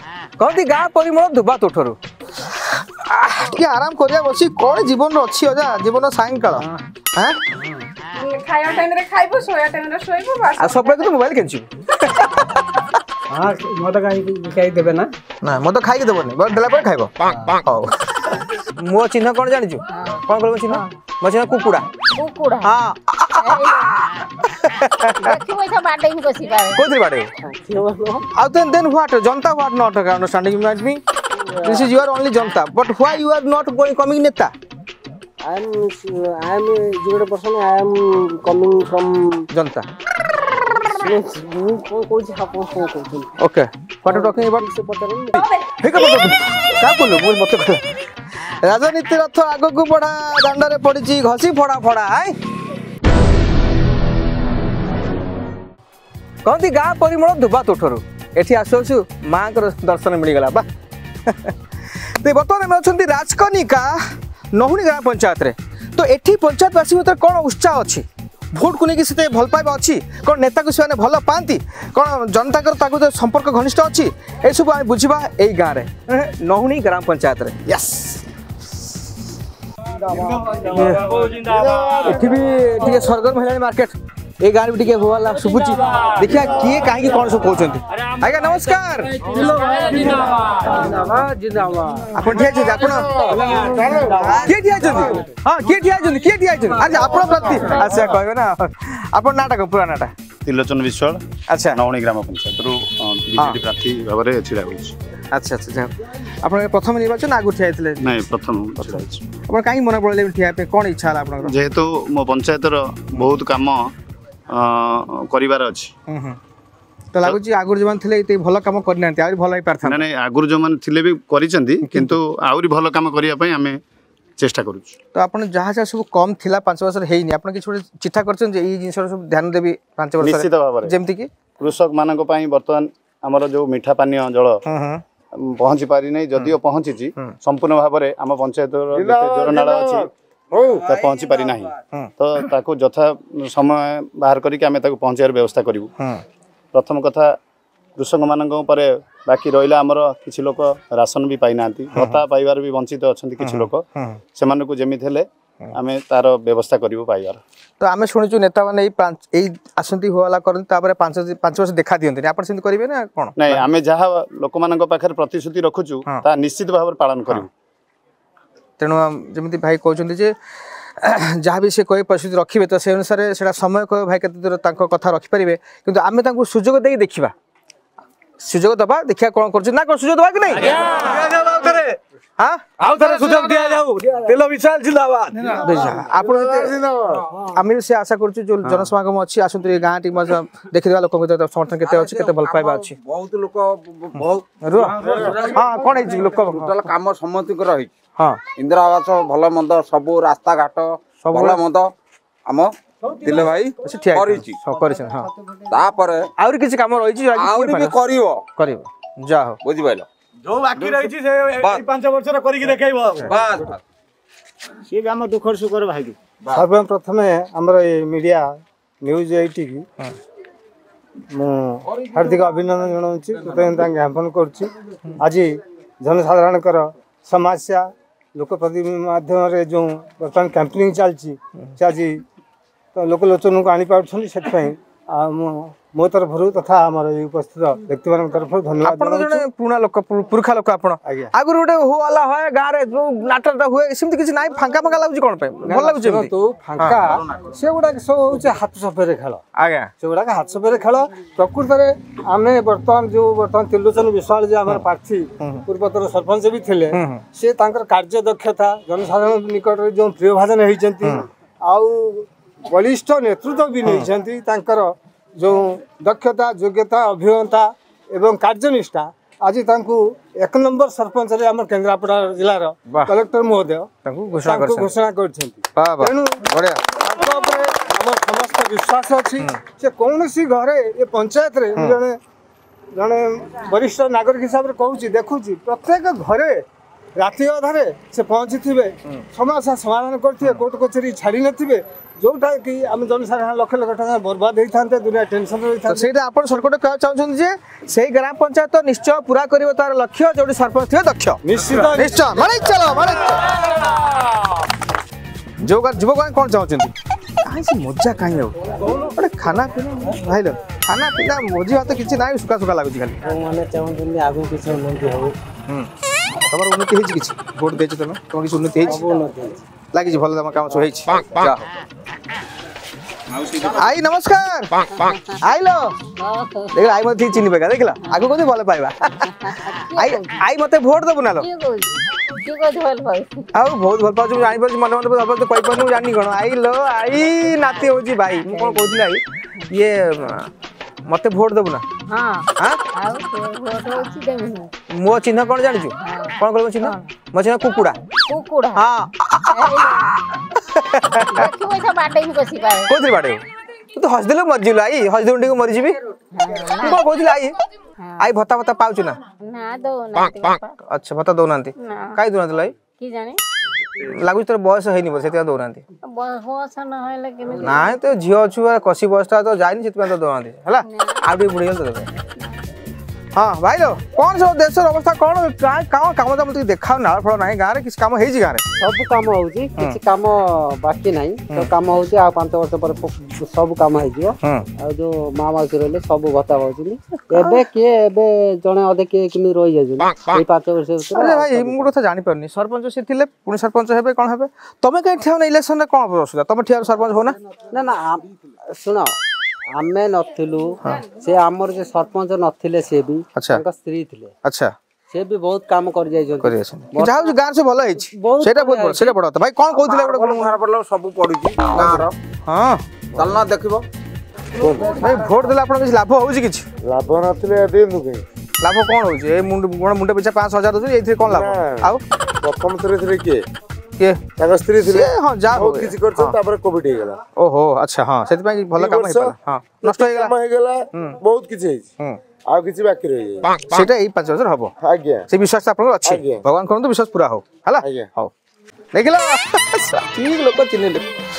कहती गाँ परिमल दुबा तुठरू टे आराम करिया बसी कौन जीवन अच्छी अजा जीवन सायंकाल हाँ खाया टाइम रे खाइबो सोया टाइम रे सोइबो बस आ सब तो मोबाइल केंचु हां मत खाई देबे ना ना मत खाई के देबनी बड़ देला पर खाइबो हां मो चिन्ह कोन जानि छु कोन बोलबो चिन्ह मो चिन्ह कुकुड़ा कुकुड़ा हां देखि पैसा बाटे ही बसी पाए कोथि बाटे आउ then what Janata what not understanding me this is your only Janata but why you are not going coming neta I am 0% I am coming from Janata okay what are you talking about क्या बोलो बोल मत राजनीति रथ आग को बढ़ा दांडे पड़ी घसी फड़ा फड़ा है कहती गाँ परिमल दुबा तुठरू एठी आसु माँ दर्शन मिलगला बा तो बर्तमान आम अच्छा राजकनिका नहुनी ग्राम पंचायत रे तो एठी पंचायतवासी भर कौन उत्साह अच्छी भोट को लेकिन से भल पाइबा अच्छी कौन नेता को से भल पाती कौन जनता तो संपर्क घनिष्ठ अच्छी ये सब आम बुझा यही गाँव में नहुनी ग्राम पंचायत रे यस एठी भी सरगर्म है मार्केट ए गाँव भी टे भला शुभुची देखिए किए कहीं कौन सब कहते आज्ञा नमस्कार आप अच्छा कहे ना आप नाटा कह पूरा नाटा त्रिलोचन विश्वाल अच्छा नवणी ग्राम पंचायत बीजेडी प्रार्थी भाव में छिड़ा अच्छा अच्छा आप प्रथम निर्वाचन आगु ठिया नहीं प्रथम आप कहीं मन पड़े ठिया कौन इच्छा है आप जेहेतु मो पंचायतर बहुत काम करिवार अछि तो लागुची आगुर जमान थिले ते भलो काम करना आउरी भलो ही पारथा ना नहीं आगुर जमान थिले भी करिसेंती किंतु आउरी भलो काम करिया पई हमें चेष्टा करू तो आपण जहाँ जहाँ सब कम थिला 5 वर्ष हेइनी आपण किछ चिठा करछन जे ई जिंस सब ध्यान देबी 5 वर्ष निश्चित भाव रे जेमति कि कृषक मानक पई वर्तमान हमर जो मीठा पानीय जल पहुंची पारि नै जदियो पहुंची संपूर्ण भाव रे हम पंचायत जोरनाला अछि ता पहुंची पारि नाही तो ताको यथा समय बाहर करिक आमे ताको पहुंचार व्यवस्था करिवु प्रथम कथा कृषक मानक परे बाकी रहिला हमर किछि लोक राशन भी पाइ नांती भत्ता पाइबार भी वंचित अछंती किछि लोक से मानकु जेमि थेले आमे तार व्यवस्था करिवु पाइबार तो आमे सुनिचु नेता माने एई आसंती होवाला करन तापरे 5 वर्ष देखा दियंती आपण सिंध करिवे ना कोन नहीं आमे जहा लोक मानक पाखर प्रतिश्रुति रखुचु ता निश्चित भाव पालन करिवु तेणु जमी भाई कहते जे जहाँ भी सी कहे परिस्थिति रखिए तो से अनुसार से समय कह भाई के कथा रखिपारे कि आम सुजोग दे देखा सुजोग दबा देखा कौन कर ना कौन सुजोग दबा कि नहीं आम से आशा करूँ जो जनसमागम अच्छी आसतु गाँव टी देखा लोक समर्थन के अच्छी के भल पाइबा अच्छी बहुत लोक हाँ कौन है लोक कम समस्त हाँ इंदिरा आवास भल मंद सब रास्ता घाट भल मंद आम दिले भाई काम रही जा हो बुझी पाइल जो बाकी रही से 5 वर्ष करिक देखाइबो बस सी भी हम दुख सुखर भाई सर्व प्रथम आमर मीडिया न्यूज 80 की हार्दिक अभिनंदन जनाऊँ ज्ञापन करुच्ची आज जनसाधारण समस्या लोकप्रतिनिधि माध्यम जो बर्तमान कैंपेनिंग चलती आज तो लोकलोचन को आनी पार्टी से मो तरफ तथा आमर उपस्थित व्यक्ति मान तरफ धन्यवाद पुराना लोक पुरखा लोक आगुरी गोटे हो वाला है गाँव में जो नाटकटा हुए सेमती किसी ना फांका फांका लगुच कौन भल लगुच तो फांका से गुड़ा सब हूँ हाथ सफेरे खेल आज्ञा से गुड़ा हाथ सफेरे खेल प्रकृत में आम बर्तमान त्रिलोचन विश्वाल जो आम प्रार्थी पूर्वतर सरपंच भी थे सी कार्य दक्षता जनसाधारण निकट में जो प्रिय भाजन होती बलिष्ठ नेतृत्व भी नहीं जो दक्षता योग्यता अभियंता एवं कार्यनिष्ठा आज एक नंबर सरपंच केन्द्रापड़ा जिलार कलेक्टर महोदय घोषणा कर समस्त विश्वास अच्छी से कौन सी घरे ये पंचायत रे जड़े वरिष्ठ नागरिक हिसाब से कहूँ देखुची प्रत्येक घरे राति अधारे से पहुँची थे समस्या समाधान करते कोर्ट कचेरी छाड़ी नथिबे जोटा कि आम जनसाधारण लक्ष लक्ष टका बर्बाद होता दुनिया टेंशन रही ସେଇଟା ଆପଣ ସର୍ଟକଟ୍ କହିବାକୁ ଚାହୁଁଛନ୍ତି ଯେ ସେଇ ଗ୍ରାମ ପଞ୍ଚାୟତ ନିଶ୍ଚୟ ପୁରା କରିବ ତାର ଲକ୍ଷ୍ୟ ଯୋଉଠି ସରପଞ୍ଚ ଥିବେ ଦକ୍ଷ निश्चित ନିଶ୍ଚୟ ମାନେ ଚାଲ ଯୋଉ ଯୁବକମାନେ କ'ଣ ଚାହୁଁଛନ୍ତି କାହିଁ ସେ ମଜା କାହିଁ ଆଉ ଗୋଟେ ଖାନା ପିନା ଭାଇଲ ଖାନା ପିନା ଭୋଜି ଭାତ କିଛି ନାହିଁ ସୁଖା ସୁଖା ଲାଗୁଛି ଖାଲି ମାନେ ଚାହୁଁଛନ୍ତି ଆଗକୁ କିଛି ଉନ୍ନତି ହଉ ତମର ଉନ୍ନତି ହେଇଛି କିଛି ଭୋଟ ଦେଇଛ ତମେ ତମର କିଛି ଉନ୍ନତି ହେଇଛି ଲାଗିଛି ଭଲ ତମ କାମ ସବୁ ହେଇଛି आई नमस्कार आइल देख आई मत चिन्ह बेगा देखला आगु कोथि भले पाइबा आई मते वोट दबु ना लो आउ बहुत भल पाछु जानि पर मन मन पर कोइ पर जानि गण आई लो आई नाती होजी भाई मु कोन कहथिल आई ये मते वोट दबु ना हां हां आउ वोट होची देमु मो चिन्ह कोन जानि छु कोन करबो चिन्ह मो चिन्ह कुकुडा कुकुडा हां देखि पैसा बाटे ही बसी पाए कोथि बाटे तू तो हस देले मर जिलो आई हस देउंडी को मर जिबी तू को कहथिल आई आई भत्ता भत्ता पाउछु ना ना दो ना अच्छा भत्ता दो नांती काई दो नांती लाई की जाने लागु तोर बयस हेनी बस सेतिया दो नांती बयस न होले कि ना तो झियो छुआ कसी बसता तो जाइनी सेतिया तो दो नांती हला आउडी बुडी गल तो हां भाई लो कौन सब देश अवस्था कौन काम काम तो मत देखाव ना फळ नाही गारे किस काम हेजी गारे सब काम होउची किछि काम बाकी नाही तो काम होउची आ 5 वर्ष पर सब काम हे जियो आ जो मामा के रहले सब भत्ता होउची एबे के एबे जने अधे के किमी रहि जाजु ए 5 वर्ष अरे भाई मु कथा जानि परनी सरपंच से थिले पुनी सरपंच हेबे कोन हेबे तमे के ठिया ना इलेक्शन रे कोन असुविधा तमे ठिया सरपंच हो ना ना ना सुनो आमे नथिलु से हमर जे सरपंच नथिले से भी अच्छा स्त्री थिले अच्छा से भी बहुत काम कर जाय जो करि छै जाउ गां से भलो हेछि सेटा बहुत सेटा बड़ भाई कोन कहथिले एबे घर पड़लो सब पडुची गां रो हां चलना देखिबो भाई वोट देला आपण किछ लाभ होउछि किछ लाभ नथिले देनु के लाभ कोन होउछि ए मुंड पिछा 5000 दउ एथि कोन लाभ आउ प्रथम थरे के ताका स्त्री थिले हां जा बहुत किछि करछ तापर कोविड हे गेला ओहो अच्छा हां सेति पई भलो काम हे हां नष्ट हे गेला बहुत किछि हे आ किछि बाकी रहि सेटा ए 5000 हबो आज्ञा से विश्वास आपन अछि भगवान करन तो विश्वास पूरा हो हला हो देखिलो ठीक लोक चिन्हले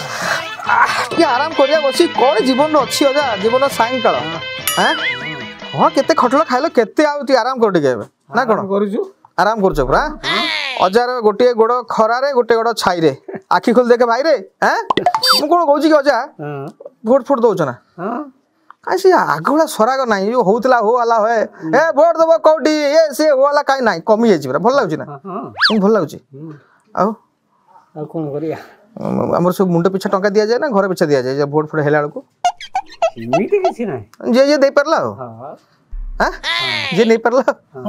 ये आराम करिया बसी कोन जीवन अछि अजा जीवन सायंकाल हैं हां केते खटलो खाइलो केते आ तू आराम कर दिगे ना कोन करूछु आराम करछ पूरा अजार गोटे गोड़ खरा रे गोटे गोड़ छाई रे आखी खोल देखे भाई रे हैं मु कोन कहूची कि अजा वोट फोट दउछ ना हां कासी आगुला सराग नाही यो होतला हो वाला होए ए वोट दबो कोडी ए से हो वाला काई नाही कमी जाई पूरा भल लागुची ना हां भल लागुची आ कोन करिया हमर सब मुंड पिछा टंका दिया जाय ना घर पिछा दिया जाय वोट फोट हेला को मीटी किछि नाही जे दे परला हां हां जे नहीं परला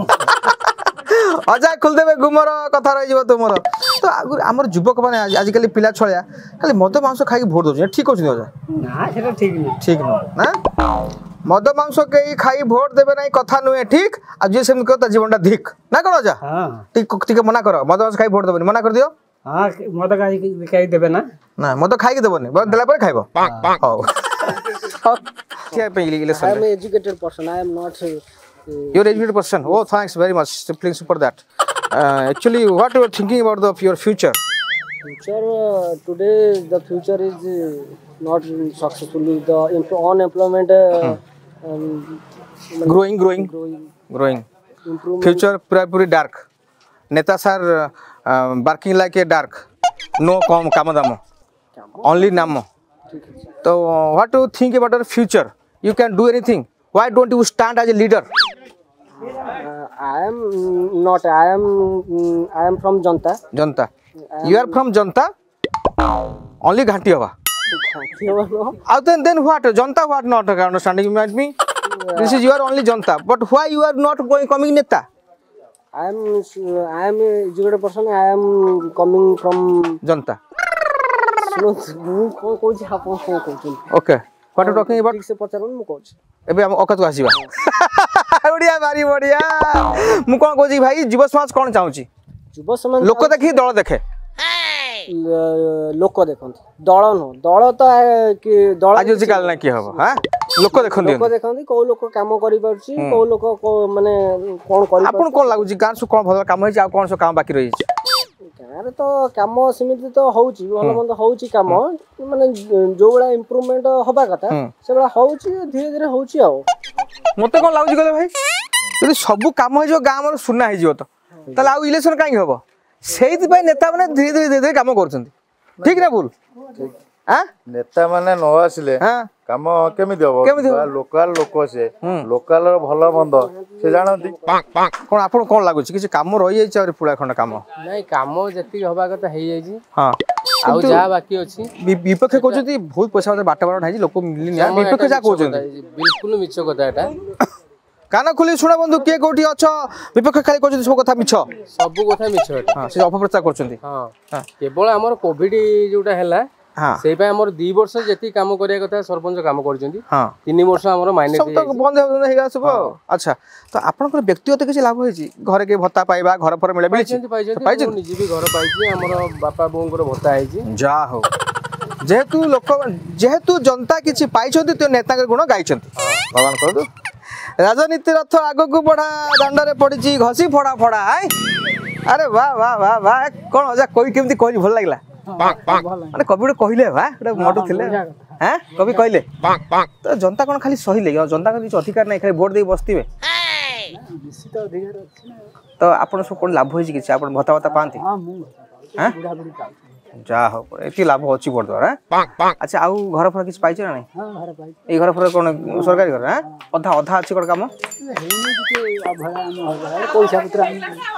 अजा खुल देबे गुमर कथा रहि जबो तुमर तो हमर युवक माने आज काली पिला छळिया खाली मद मांस खाइ के वोट दो ठीक होछि अजा ना सेटा ठीक नहीं ठीक ना मद मांस के खाइ वोट देबे नाही कथा नुए ठीक आ जे सेम कहता जीवनटा धिक ना कोन अजा हां ठीक मना कर मद मांस खाइ वोट देबे मना कर दियो हां मद खाइ देबे ना ना मद खाइ के देबे बस देला पर खाइबो हां क्या पे election I am educated person I am not You're an educated person. Oh, thanks very much. Simply super that. Actually, what you are thinking about your future? Future today, the future is not successfully. The unemployment growing. Future pura dark. Netas are barking like a dark. No kamadamo. Only namo. So, what do you think about your future? You can do anything. Why don't you stand as a leader? I am not. I am from Janta. Janta. You are from Janta? Only Ghanti Hava. Then what? Janta what not understanding me? This is you are only Janta. But why you are not coming Neta? I am educated person. I am coming from Janta. Okay. What are you talking about? एबे हम औकत को आसीबा बढ़िया भारी बढ़िया मु कोन Cozi भाई जीव समाज कोन चाहूची जीव समाज लोक देखि दल देखे लोक देखन दल न दल तो कि दल आज काल ना की हबो हां लोक देखंदी लोक देखନ୍ତି କୋଉ ଲୋକ କାମ କରିପାରୁଛି କୋଉ ଲୋକ ମାନେ କଣ କରି आपन कोन लागुची गां सु कोन भल काम होई आ कोन सु काम बाकी रही ଗାଁରେ ତ କାମ ସେମିତି ତ ହଉଛି ଭଲ ମନ୍ଦ ହଉଛି କାମ ମାନେ ଯୋଉ ଭଳିଆ ଇମ୍ପ୍ରୁଭମେଣ୍ଟ ହବା କଥା ସେଭଳିଆ ହଉଛି ଧୀରେ ଧୀରେ ହଉଛି ଆଉ मते कोन लागुची कहले भाई যদি सब काम हो जो गां मोर सुना हो तो ताले आ इलेक्शन काई होबो सेहिति पय नेता माने धीरे धीरे काम करछंती ठीक ना भूल हां नेता माने न आसिले काम केमिति हबो लोकल लोक से लोकल भल मंद से जानती कोन आपन कोन लागुची किछ काम रहि जाई छ पुरा खंड काम ନାଇଁ କାମ ଯେତିକି ହବା କଥା ହେଇଯାଇଛି हां ଆଉ ଯାହା ବାକି ଅଛି विपक्ष कहउछती बहुत पैसा बाटा बाटा नाही लोक मिलनी विपक्ष जा कहउछती बिल्कुल मिछ କଥା एटा कान खुली सुना बंधु किए कोठी अछ विपक्ष खाली कहउछती सब कथा मिछ सब कथा मिछ एटा हां से अपप्रचार करछंती हां केवल हमर कोविड जोटा हैला सेई पे हमर 2 वर्ष जेती काम करिया कथा सरपंच काम करछंती हां 3 वर्ष हमर माइनस सब तो बंद हे गया सब अच्छा तो आपन को व्यक्तिगत किछ लाभ होई छी घर के भत्ता पाइबा घर पर मिले पाइछंती निजी भी घर पाइछि हमर बापा बोंगर भत्ता आइछि जा हो जेहेतु जनता किछ पाइछंती तो नेता के गुण गाइछंती भगवान कर दो राजनीति रथ आगो को बढ़ा दांडरे पड़ी घसी फोड़ा फोड़ा अरे वाह वाह वाह वाह कौन अजा कोई केमती कहली भल लागला माने कवि गोटे कहले बा गोटे मोटू थिले हैं कवि कहले तो जनता कोन खाली सहिले जनता को किछ अधिकार नै खाली वोट दे बसतिबे निश्चित अधिकार अछि तो आपण सब कोन लाभ होई छी किछ आपण भत्ता भत्ता पांती हां मु हैं बुढ़ा बुढ़ी पाइ जा हो एती लाभ अछि वोट द्वारा अच्छा आउ घर पर किछ पाइछ ना नै हां घर पाइ ए घर पर कोन सरकारी घर हैं अधा अधा अछि कोन काम हेनी के अभड़ा हम पैसा पत्र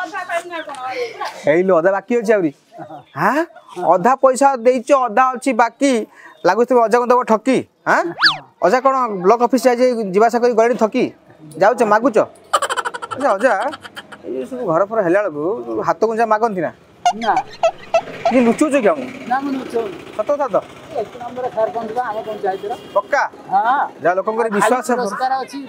हेइलो अधा बाकी अछि आउरी हां अधा पैसा देइछ अधा अछि बाकी लागुस अजा कोन ठकी हां अजा कोन ब्लॉक ऑफिस जाय जीवासा करी गड़ी ठकी जाउछ मागुछ अच्छा अजा ए सब घर पर हेला लगु हाथ गुंजा मागंती ना ना ये लुचो जो क्या ना मु लुचो सतो था तो एक नंबर सरपंच का हम पंचायत रा पक्का हां जा लोकन करे विश्वास है पुरस्कार अछि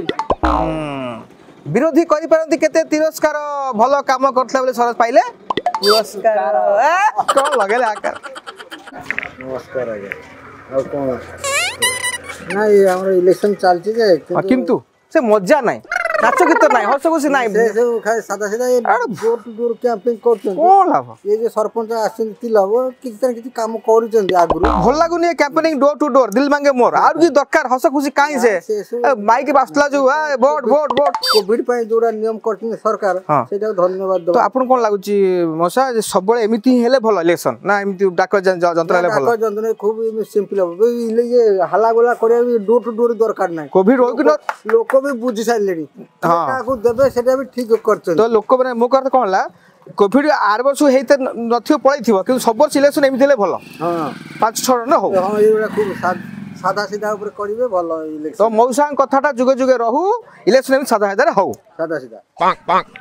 पाइले विरोधी करि परंती केते तिरस्कार भलो काम करथले बोले सरस पाइले पुरस्कार कोन लगेले आकार नमस्कार आज्ञा आ कोन नाही हमर इलेक्शन चलछि जे किंतु से मजा नाही नाच गीत नाही हस खुशी नाही से जो खाय सादा सीधा ये डोर टू डोर कैंपिंग करछन कोन लाभ ये जे सरपंच आछन तिला वो किछि काम करूछन आगुरु भल लागुनी कैंपेनिंग डोर टू डोर दिल मांगे मोर आर की दरकार हस खुशी काई से माइक बासला जो वोट वोट वोट कोविड पय जोरा नियम करछन सरकार सेटा धन्यवाद दो तो आपन कोन लागुची मोसा जे सब बळे एमिति हेले भल इलेक्शन ना एमिति डाक जंत्र हेले भल डाक जंत्र खूब सिंपल हो ये हल्ला गोला करे डोर टू डोर दरकार नाही कोविड हो कि लोक भी बुझी साइलेनी को देबे सेटा भी ठीक करछन तो लोक माने मो कहत कोन ला कोविड 8 वर्ष हेते नथियो पळैथिबो कि सब वर्ष इलेक्शन एमिति हेले भल हां 5-6 न हो हां एरा खूब सादा सीधा ऊपर करिवे भल इलेक्शन तो मौसा कथाटा जुगे जुगे रहू इलेक्शन में सादा सीधा हो सादा सीधा पाक पाक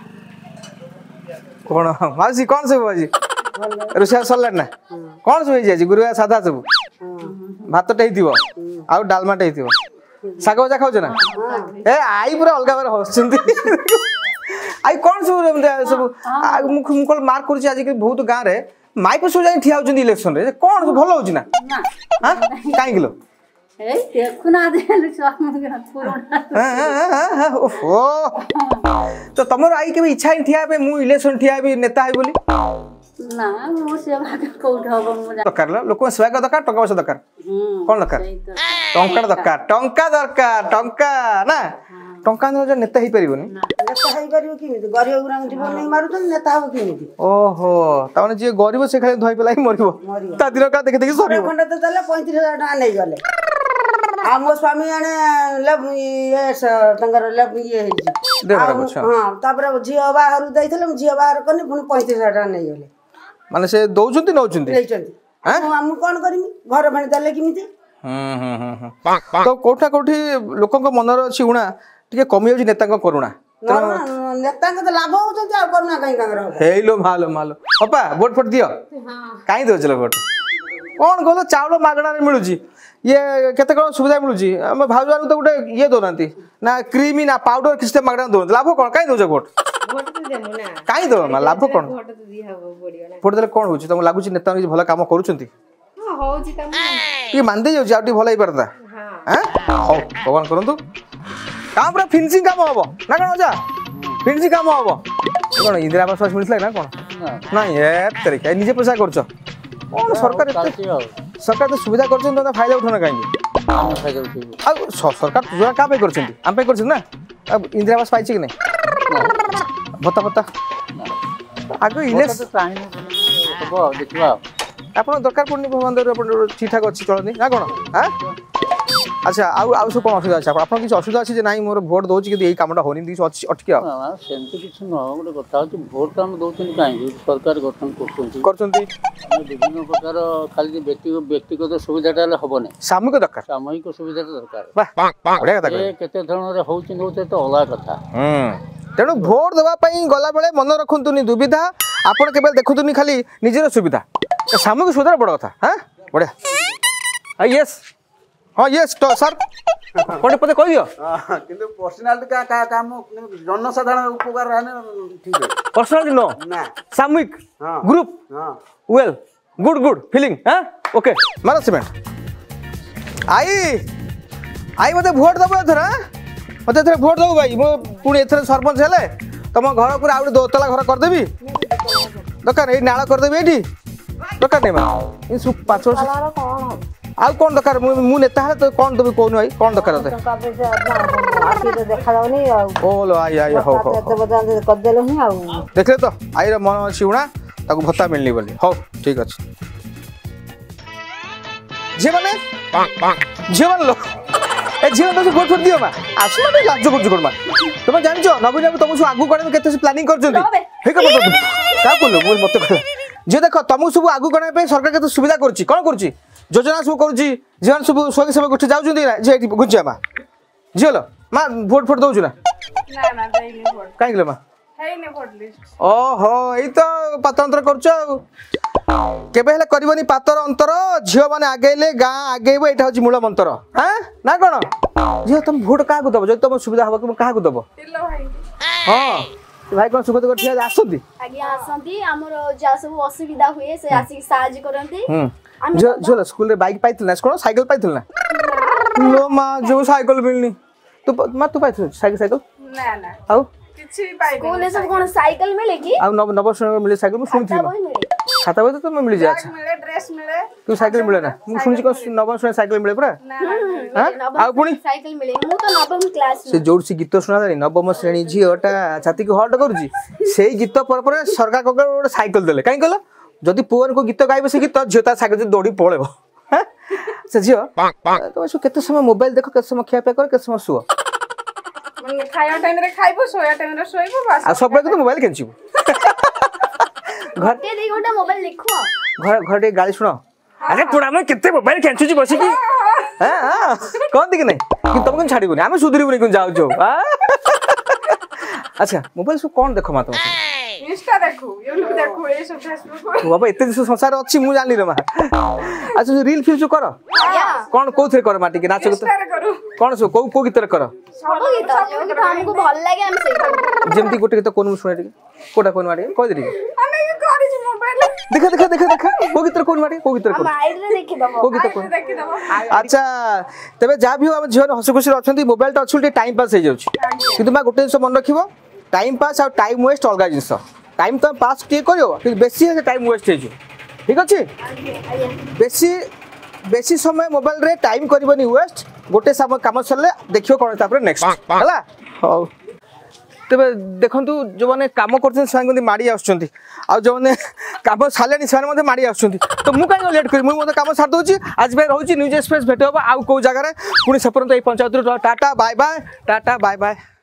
कोन मासी कोन से बाजी रुसिया सल्ला ना कोन से जाय गुरुया सादा सब भात टैथिबो आ डालमा टैथिबो साग भजा खाउछ ना ए आई पूरा अलगा बार हसचंती आई कोन सब मुखल मार्क करछि आज के बहुत गां रे माइक सो जाई ठिया होचंदी इलेक्शन रे कोन भलो होछि ना हां काई किलो ए देखुना देले सब पुराना ओहो तो तमर आई के इच्छा ठिया पे मु इलेक्शन ठिया भी नेता है बोली ना मो सेवा कोठ हबो मु दरकार लोक सेवा का दरकार टका पैसा दरकार कोन दरकार टंका दरकार ना टंका न नेता ही परिबोनी नेता है परिबो किमिति गरीब गुरांग जीवन नहीं मारुत नेता हो किमिति ओहो ताने जे गरीब से खाली धोई पेलाई मरिबो ता दिन का देख देख सरिबो खंड तो चले 35000 टका नै गले आ मो स्वामी आने लब ये तंगर लब ये हेजी हां तापर झियो बाहर दैथले झियो बाहर कने पुनी 35000 टका नै गले माने से दौचंती नौचंती नैचंती हां हम कोन करमी घर भणी दले किमिति तो कोठा कोठी लोकन को मनर अछि गुणा टिके कमी होछि नेता को करुणा नेता के तो लाभ होछ आ करुणा कहीं कांगर हेलो मालो मालो पप्पा वोट फट दियो हां काई दो चलो वोट कोन गोलो चावल मागणा रे मिलुची ये केते कोन सुविधा मिलुची हम भाउजान तो गुटे ये दोनांती ना क्रीमी ना पाउडर किछते मागणा दो लाभ कोन काई दो वोट वोट तो देमु ना काई दो लाभ कोन वोट तो दी हबो बडियो ना वोट देले कोन होची तुम लागुची नेता भलो काम करूचंती हां होची तम ये मान दे जाउची आउटी भलो ही परदा ହଉ ଭଗବାନ କରନ୍ତୁ କାମ ପୁରା ଫିନିସିଂ କାମ ହବ ନା କଣ ଅଜା ଫିନିସିଂ କାମ ହବ କଣ ଇନ୍ଦିରା ଆବାସ ମିଳିଥିଲା ନା କଣ ନାଇଁ ଏତେ ନିଜେ ପଇସା କରୁଛ କଣ ସରକାର ସରକାର ତ ସୁବିଧା କରୁଛନ୍ତି ତମେ ଫାଇଦା ଉଠାଉନ କାହିଁକି ଆଉ ସରକାର ଯୋଜନା କାହା ପାଇଁ କରିଛନ୍ତି ଆମ ପାଇଁ କରିଛନ୍ତି ନା ଆଉ ଇନ୍ଦିରା ଆବାସ ପାଇଛି କି ନାହିଁ ଭତ୍ତା ଫତ୍ତା ଆଗ ଇଲେକ୍ସନ ଦେଖିବା ଆପଣ ଦରକାର ପଡ଼ୁନି ଭଗବାନ ଠିକ୍ ଠାକ୍ ଅଛି ଚଳନ୍ତି ନା କ'ଣ ହଁ ଆଚ୍ଛା ଆଉ ସବୁ କ'ଣ ଅସୁବିଧା ଅଛି ଆପଣ କିଛି ଅସୁବିଧା ଅଛି ଯେ ନାଇଁ ମୋର ଭୋଟ ଦେଉଛି କିନ୍ତୁ ଏଇ କାମଟା ହେଉନି କିଛି ଅଛି ଅଟକି ଆଉ ସେମିତି କିଛି ନୁହଁ ଗୋଟେ କଥା ହେଉଛି ଭୋଟ ଆମେ ଦେଉଛନ୍ତି କାହିଁକି ସରକାର ଗଠନ କରୁଛନ୍ତି ବିଭିନ୍ନ ପ୍ରକାର ଖାଲି ବ୍ୟକ୍ତିଗତ ସୁବିଧାଟା ହେଲେ ହେବନି ସାମୂହିକ ଦରକାର ସାମୂହିକ ସୁବିଧାଟା ଦରକାର ବଢ଼ିଆ କଥା କେତେ ଧରଣରେ ହେଉଛି ନଉଛି ତ ଅଲଗା କଥା ତେଣୁ ଭୋଟ ଦେବା ପାଇଁ ଗଲାବେଳେ ମନେ ରଖନ୍ତୁନି ଦୁବିଧା ଆପଣ କେବେ ଦେଖନ୍ତୁନି ଖାଲି ନିଜର ସୁବିଧା ସାମୂହିକ ସୁବିଧା ବଡ଼ କଥା ହଁ ବଢ଼ିଆ ୟେସ୍ ହଁ ୟେସ୍ ତ ସାର୍ କ'ଣ ପଦେ କହିଦିଅ କିନ୍ତୁ ପର୍ସନାଲିଟି କାମ ଜନସାଧାରଣ ଉପକାର ଠିକ ପର୍ସନାଲିଟି नो ସାମୂହିକ ଗ୍ରୁପ ୱେଲ୍ ଗୁଡ୍ ଫିଲିଂ ହଁ ଓକେ ମାର ସିମେଣ୍ଟ ଆଇ ମୋତେ ଭୋଟ ଦେବ ଏଥର ମୋତେ ଏଥର ଭୋଟ ଦେବୁ ଭାଇ ମୁଁ ପୁଣି ଏଥର ସରପଞ୍ଚ ହେଲେ ତମ ଘର ପୁରା ଆଉ ଗୋଟେ ଦୋତଲା ଘର କରିଦେବି ଦରକାର ଏଇ ନାଳ କରିଦେବି ଏଇଠି ଦରକାର ନାହିଁ ଏ 5 ବର୍ଷ ଆଉ କ'ଣ ଦରକାର ମୁଁ ନେତା ହେଲେ ତ କ'ଣ ଦେବି କହୁନୁ ଭାଇ କ'ଣ ଦରକାର ଓଲୋ ଆଇ ହଉ ଦେଖିଲେ ତ ଆଇର ମନ ଅଛି ଉଣା ତାକୁ ଭତ୍ତା ମିଳିନି ବୋଲି ହଉ ଠିକ୍ ଅଛି ଝିଅମାନେ ଲୋ ଏ ଝିଅ ତମେ ଭୋଟ ଦିଅ ମା ଆସୁ ଟିକେ ଲାଜ କରୁଛୁ କ'ଣ ମା ତମେ ଜାଣିଛ ନବୀନ ବାବୁ ତମକୁ ସବୁ ଆଗକୁ କାଢ଼ିବାକୁ କେତେ ପ୍ଲାନିଂ କରିଛନ୍ତି କାହା କହିଲୁ ମୁଁ ମୋତେ କହିଲା ଝିଅ ଦେଖ ତମକୁ ସବୁ ଆଗକୁ କାଢ଼ିବା ପାଇଁ ସରକାର କେତେ ସୁବିଧା କରୁଛି କ'ଣ କରୁଛି ଯୋଜନା ସବୁ କରୁଛି ଝିଅମାନେ ସବୁ ସ୍ୱୟଂ ସେବକ ଗୋଷ୍ଠୀ ଯାଉଛନ୍ତି ନା ଝିଅ ଏଠି ଘୁଞ୍ଚିବା ମା ଝିଅ ଲୋ ମା ଭୋଟ ଦେଉଛୁ ନା କାହିଁକି ମା ଓହୋ ଏଇ ତ ପାତର କରୁଛ ଆଉ କେବେ ହେଲେ କରିବନି ପାତର ଅନ୍ତର ଝିଅ ମାନେ ଆଗେଇଲେ ଗାଁ ଆଗେଇବ ଏଇଟା ହଉଛି ମୂଳ ମନ୍ତ୍ର ହଁ ନା କ'ଣ ଝିଅ ତମେ ଭୋଟ କାହାକୁ ଦବ ଯଦି ତମ ସୁବିଧା ହବ ତୁମେ କାହାକୁ ଦବ ହଁ ଭାଇ କ'ଣ ସୁବିଧା ଠିଆ ଆସନ୍ତି ଆଜ୍ଞା ଆସନ୍ତି ଆମର ଯାହା ସବୁ ଅସୁବିଧା ହୁଏ ସେ ଆସିକି ସାହାଯ୍ୟ କରନ୍ତି ଝିଅ ସ୍କୁଲରେ ବାଇକ୍ ପାଇଥିଲ ନା କ'ଣ ସାଇକେଲ ପାଇଥିଲ ନା ଲୋ ମା ଯୋଉ ସାଇକେଲ ମିଳିନି ତୁ ମା ତୁ ପାଇଥିଲୁ ସାଇକେଲ ଆଉ ସ୍କୁଲରେ ସବୁ କ'ଣ ସାଇକେଲ ମିଳେ କି ଆଉ ନବଶ୍ରେଣୀ ମିଳେ ସାଇକେଲ ମୁଁ ଶୁଣିଥିଲି ଖାତା ବହି ତ ତମେ ମିଳିଯାଏ ଆଚ୍ଛା ତୁ ସାଇକେଲ ମିଳେ ନା ମୁଁ ଶୁଣିଛି କ'ଣ ନବମ ଶ୍ରେଣୀ ସାଇକେଲ ମିଳେ ପୁରା ଆଉ ପୁଣି ସାଇକେଲ ମିଳେ ମୁଁ ତ ନବମ କ୍ଲାସ ସେ ଯୋଉଠି ସେ ଗୀତ ଶୁଣାଯାଏ ନବମ ଶ୍ରେଣୀ ଝିଅଟା ଛାତିକୁ ହଟ୍ କରୁଛି ସେଇ ଗୀତ ପରେ ସରକାର ଗୋଟେ ସାଇକେଲ ଦେଲେ କାହିଁକି କହିଲ ଯଦି ପୁଅଙ୍କୁ ଗୀତ ଗାଇବ ସେ ଗୀତ ଝିଅ ତା ସାଇକେଲ ଦୌଡ଼ି ପଳେଇବ ସେ ଝିଅ ତମେ ସବୁ କେତେ ସମୟ ମୋବାଇଲ ଦେଖ କେତେ ସମୟ ଖିଆପିଆ କର କେତେ ସମୟ ଶୁଅ ଖାଇବା ଟାଇମରେ ଖାଇବୁ ଶୋଇବା ଟାଇମରେ ଶୋଇବୁ ବାସ୍ ଆଉ ସବୁବେଳେ କିନ୍ତୁ ମୋବାଇଲ କେଞ୍ଚିବୁ ଘଣ୍ଟେ 2 ଘଣ୍ଟା ମୋବାଇଲ ଦେଖୁ ଘରେ ଟିକେ ଗାଳି ଶୁଣ ଆରେ ତୁ ଆମେ କେତେ ମୋବାଇଲ ଖେଞ୍ଚୁଛି ବସିକି କହନ୍ତି କି ନାହିଁ କିନ୍ତୁ ତମେ କିନ୍ତୁ ଛାଡ଼ିବୁନି ଆମେ ସୁଧୁରିବୁନି କିନ୍ତୁ ଯାଉଛୁ ଆଚ୍ଛା ମୋବାଇଲ ସବୁ କ'ଣ ଦେଖ ମା ତମେ ଇନଷ୍ଟା ଦେଖୁ ୟୁଟ୍ୟୁବ ଦେଖୁ ଏଇ ସବୁ ଫେସବୁକ ବାବା ଏତେ ଜିନିଷ ସଂସାର ଅଛି ମୁଁ ଜାଣିନି ମା ଆଚ୍ଛା ରିଲ୍ ଫିଲ୍ ସବୁ କର କ'ଣ କୋଉଥିରେ କର ମା ଟିକେ ନାଚ ଗୀତ କ'ଣ ସବୁ କୋଉ ଗୀତରେ କର ସବୁ ଗୀତ ଯୋଉ ଗୀତ ଆମକୁ ଭଲ ଲାଗେ ଆମେ ସେଇ କରୁ ଯେମିତି ଗୋଟେ ଗୀତ କୋଉ ଶୁଣେ ଟିକେ କୋଉଟା କୋଉ ମାଡି କହିଦେ ଟିକେ ଆମେ କରିଛୁ ମୋବାଇଲ ଦେଖା କୋଉ ଗୀତରେ କୋଉ ମାଡି କୋଉ ଗୀତରେ ମାଇଣ୍ଡରେ ଦେଖି ଦବ କୋଉ ଗୀତ ଆଚ୍ଛା ତେବେ ଯାହା ବି ଆମ ଝିଅ ହସ ଖୁସିରେ ଅଛନ୍ତି ମୋବାଇଲଟା ଅଛି ଟିକେ ଟାଇମ୍ ପାସ୍ ହେଇଯାଉଛି କିନ୍ତୁ ମା ଗୋଟେ ଜିନିଷ ମନେ ରଖିବ ଟାଇମ୍ ପାସ୍ ଆଉ ଟାଇମ୍ ୱେଷ୍ଟ ଅଲଗା ଜିନିଷ ଟାଇମ୍ ତମେ ପାସ୍ ଟିକେ କରିବ କିନ୍ତୁ ବେଶୀ ହେଲେ ଟାଇମ୍ ୱେଷ୍ଟ ହେଇଯିବ ଠିକ୍ ଅଛି ବେଶୀ ସମୟ ମୋବାଇଲରେ ଟାଇମ୍ କରିବନି ୱେଷ୍ଟ ଗୋଟେ କାମ ସରିଲେ ଦେଖିବ କ'ଣ ତାପରେ ନେକ୍ସଟ ହେଲା ହଉ ତେବେ ଦେଖନ୍ତୁ ଯେଉଁମାନେ କାମ କରୁଛନ୍ତି ସେମାନେ କିନ୍ତୁ ମାଡ଼ି ଆସୁଛନ୍ତି ଆଉ ଯେଉଁମାନେ କାମ ସାରିଲେଣି ସେମାନେ ମଧ୍ୟ ମାଡ଼ି ଆସୁଛନ୍ତି ତ ମୁଁ କାହିଁକି ଲେଟ୍ କରିବି ମୁଁ ମଧ୍ୟ କାମ ସାରି ଦେଉଛି ଆଜି ପାଇଁ ରହୁଛି ନ୍ୟୁଜ୍ ଏକ୍ସପ୍ରେସ୍ ଭେଟ ହେବ ଆଉ କେଉଁ ଜାଗାରେ ପୁଣି ସେପର୍ଯ୍ୟନ୍ତ ଏଇ ପଞ୍ଚାୟତରୁ ଟାଟା ବାଏ ବାଏ